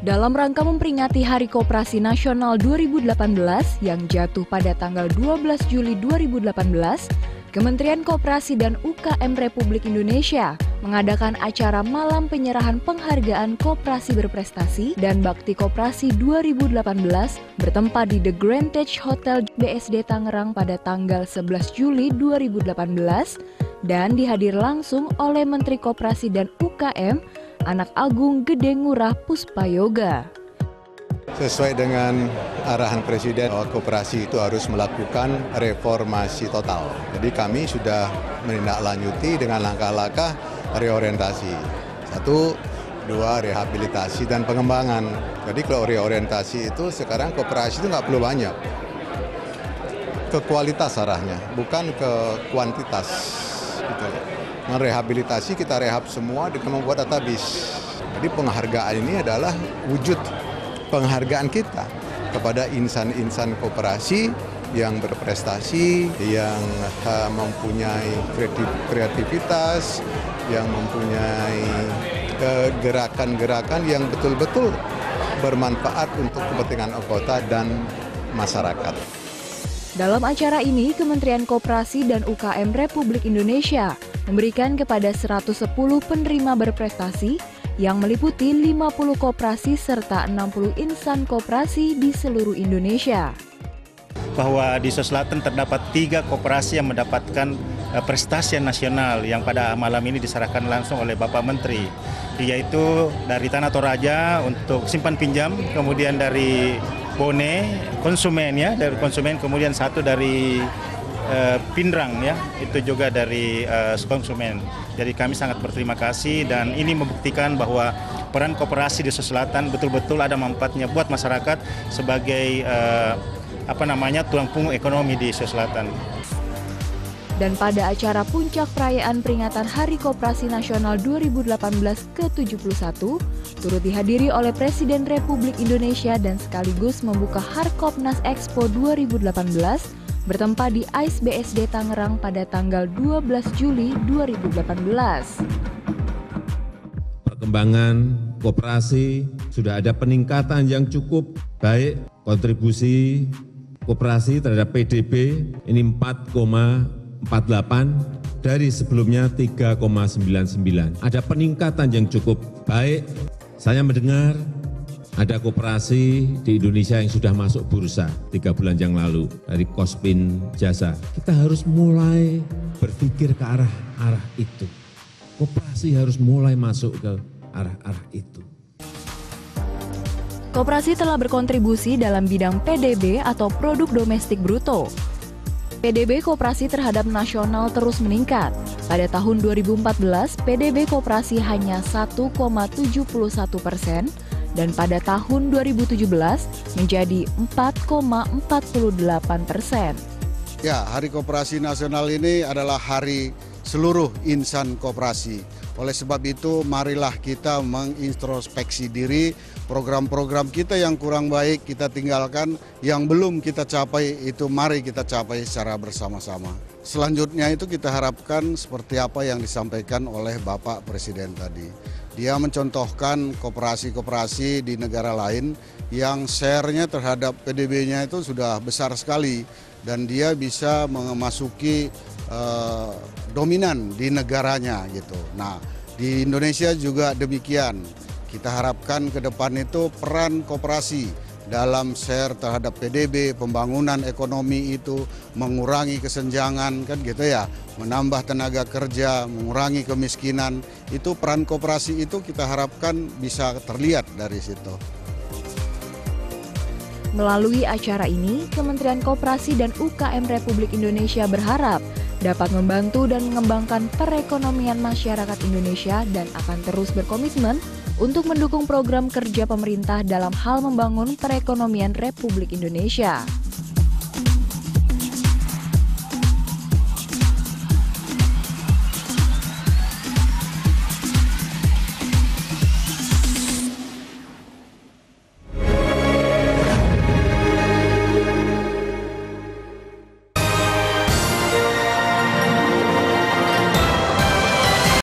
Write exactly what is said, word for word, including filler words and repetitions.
Dalam rangka memperingati Hari Koperasi Nasional dua ribu delapan belas yang jatuh pada tanggal dua belas Juli dua ribu delapan belas, Kementerian Koperasi dan U K M Republik Indonesia mengadakan acara Malam Penyerahan Penghargaan Koperasi Berprestasi dan Bakti Koperasi dua ribu delapan belas bertempat di The Grand Taj Hotel B S D Tangerang pada tanggal sebelas Juli dua ribu delapan belas dan dihadir langsung oleh Menteri Koperasi dan U K M, Anak Agung Gede Ngurah Puspayoga. Sesuai dengan arahan Presiden bahwa koperasi itu harus melakukan reformasi total. Jadi kami sudah menindaklanjuti dengan langkah-langkah reorientasi. Satu, dua, rehabilitasi dan pengembangan. Jadi kalau reorientasi itu sekarang koperasi itu nggak perlu banyak. Ke kualitas arahnya, bukan ke kuantitas. Gitu. Merehabilitasi kita rehab semua dengan membuat database. Jadi penghargaan ini adalah wujud penghargaan kita kepada insan-insan koperasi yang berprestasi, yang uh, mempunyai kreativitas, yang mempunyai gerakan-gerakan yang betul-betul bermanfaat untuk kepentingan anggota dan masyarakat. Dalam acara ini, Kementerian Koperasi dan U K M Republik Indonesia memberikan kepada seratus sepuluh penerima berprestasi yang meliputi lima puluh koperasi serta enam puluh insan koperasi di seluruh Indonesia. Bahwa di Sulawesi Selatan terdapat tiga koperasi yang mendapatkan prestasi nasional yang pada malam ini diserahkan langsung oleh Bapak Menteri, yaitu dari Tanah Toraja untuk simpan pinjam, kemudian dari Bone konsumen ya, dari konsumen, kemudian satu dari uh, Pindrang ya, itu juga dari uh, konsumen. Jadi kami sangat berterima kasih dan ini membuktikan bahwa peran koperasi di Sulawesi Selatan betul-betul ada manfaatnya buat masyarakat sebagai uh, apa namanya tulang punggung ekonomi di Sulawesi Selatan. Dan pada acara puncak perayaan peringatan Hari Koperasi Nasional dua ribu delapan belas ke tujuh puluh satu, turut dihadiri oleh Presiden Republik Indonesia dan sekaligus membuka Harkopnas Expo dua ribu delapan belas bertempat di A I S B S D Tangerang pada tanggal dua belas Juli dua ribu delapan belas. Perkembangan koperasi sudah ada peningkatan yang cukup baik, kontribusi koperasi terhadap P D B ini empat koma empat delapan dari sebelumnya tiga koma sembilan sembilan. Ada peningkatan yang cukup baik. Saya mendengar ada koperasi di Indonesia yang sudah masuk bursa tiga bulan yang lalu dari Kospin Jasa. Kita harus mulai berpikir ke arah-arah itu. Koperasi harus mulai masuk ke arah-arah itu. Koperasi telah berkontribusi dalam bidang P D B atau produk domestik bruto. P D B koperasi terhadap nasional terus meningkat. Pada tahun dua ribu empat belas, P D B koperasi hanya satu koma tujuh satu persen dan pada tahun dua ribu tujuh belas menjadi empat koma empat delapan persen. Ya, Hari Koperasi Nasional ini adalah hari seluruh insan koperasi. Oleh sebab itu, marilah kita mengintrospeksi diri, program-program kita yang kurang baik kita tinggalkan, yang belum kita capai itu mari kita capai secara bersama-sama. Selanjutnya itu kita harapkan seperti apa yang disampaikan oleh Bapak Presiden tadi. Dia mencontohkan koperasi-koperasi di negara lain yang share-nya terhadap P D B-nya itu sudah besar sekali dan dia bisa memasuki uh, dominan di negaranya gitu. Nah, di Indonesia juga demikian. Kita harapkan ke depan itu peran koperasi dalam share terhadap P D B, pembangunan ekonomi itu mengurangi kesenjangan kan gitu ya, menambah tenaga kerja, mengurangi kemiskinan. Itu peran koperasi itu kita harapkan bisa terlihat dari situ. Melalui acara ini, Kementerian Koperasi dan U K M Republik Indonesia berharap dapat membantu dan mengembangkan perekonomian masyarakat Indonesia dan akan terus berkomitmen untuk mendukung program kerja pemerintah dalam hal membangun perekonomian Republik Indonesia.